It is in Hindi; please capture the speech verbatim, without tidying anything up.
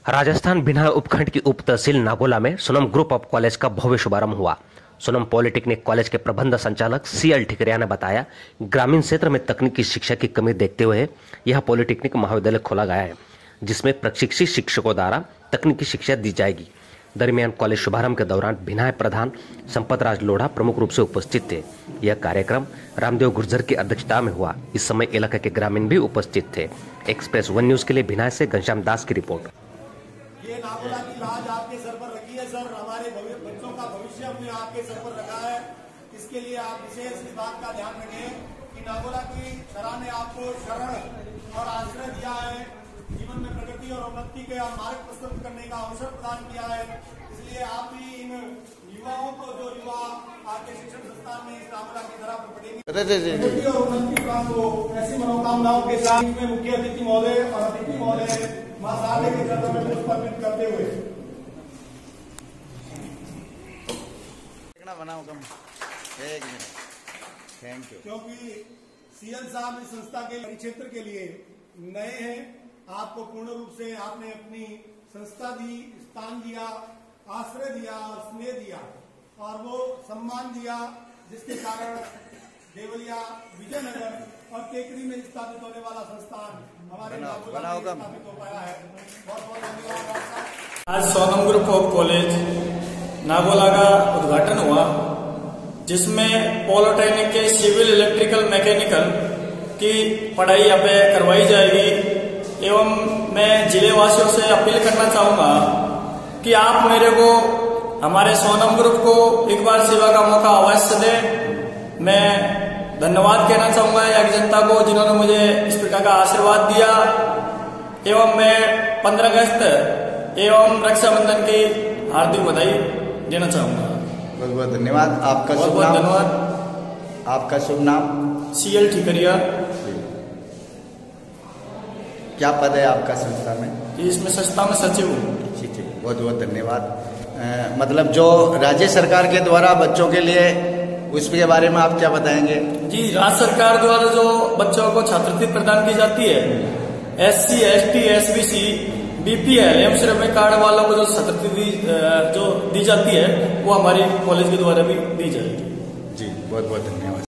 राजस्थान भिनाई उपखंड की उप तहसील नागोला में सोनम ग्रुप ऑफ कॉलेज का भव्य शुभारंभ हुआ। सोनम पॉलिटेक्निक कॉलेज के प्रबंध संचालक सी एल ठिकरिया ने बताया, ग्रामीण क्षेत्र में तकनीकी शिक्षा की कमी देखते हुए यह पॉलिटेक्निक महाविद्यालय खोला गया है, जिसमें प्रशिक्षित शिक्षकों द्वारा तकनीकी शिक्षा दी जाएगी। दरमियान कॉलेज शुभारंभ के दौरान भिनाई प्रधान संपत राज लोढ़ा प्रमुख रूप से उपस्थित थे। यह कार्यक्रम रामदेव गुर्जर की अध्यक्षता में हुआ। इस समय इलाके के ग्रामीण भी उपस्थित थे। एक्सप्रेस वन न्यूज के लिए भिनाई से घनश्याम दास की रिपोर्ट। ये नागोला की लाज आपके सर पर रखी है सर, हमारे बच्चों का भविष्य हमने आपके सर पर रखा है। इसके लिए आप विशेष इस बात का ध्यान रखें कि नागोला की तरह ने आपको शरण और आश्रय दिया है, जीवन में प्रगति और उन्नति के मार्ग प्रस्तुत करने का अवसर प्रदान किया है। इसलिए आप भी इन युवाओं को, जो युवा आपके शिक्षण संस्थान में इस नागोला की तरह पर पढ़ेंगे और उन्नति प्राप्त हो, ऐसी मनोकामनाओं के साथ में मुख्य अतिथि महोदय और अतिथि महोदय महासाले के चरणों में पुष्पार्पित करते हुए बनाओ कम एक मिनट। Thank you. क्योंकि सीएल साहब इस संस्था के क्षेत्र के लिए नए हैं, आपको पूर्ण रूप से आपने अपनी संस्था दी, स्थान दिया, आश्रय दिया और स्नेह दिया और वो सम्मान दिया, जिसके कारण देवलिया, विजयनगर और टेकरी में स्थापित होने वाला संस्थान हमारे नागोला में स्थापित हो पाया है। बहुत बहुत धन्यवाद। आज Sonam group of college Nagola का उद्घाटन हुआ, जिसमें पॉलिटेक्निक के सिविल, इलेक्ट्रिकल, मैकेनिकल की पढ़ाई यहाँ पे करवाई जाएगी। एवं मैं जिले वासियों से अपील करना चाहूंगा कि आप मेरे को, हमारे सोनम ग्रुप को एक बार सेवा का मौका अवश्य दें। मैं धन्यवाद कहना चाहूंगा या जनता को, जिन्होंने मुझे इस प्रकार का आशीर्वाद दिया। एवं मैं पंद्रह अगस्त एवं रक्षाबंधन की हार्दिक बधाई देना चाहूंगा। बहुत बहुत धन्यवाद। आपका बहुत शुभ बहुत नाम? धन्यवाद। आपका शुभ नाम? C L Thikriya. क्या पद है आपका संस्था में? इसमें संस्था में सचिव हूँ। ठीक है, बहुत बहुत धन्यवाद। मतलब जो राज्य सरकार के द्वारा बच्चों के लिए, उसके बारे में आप क्या बताएंगे? जी, राज्य सरकार द्वारा जो बच्चों को छात्रवृत्ति प्रदान की जाती है, S C, S T, S B C, B P L एवं श्रमिक कार्ड वालों को जो छात्रवृत्ति जो दी जाती है, वो हमारी कॉलेज के द्वारा भी दी जाएगी। जी, बहुत बहुत धन्यवाद।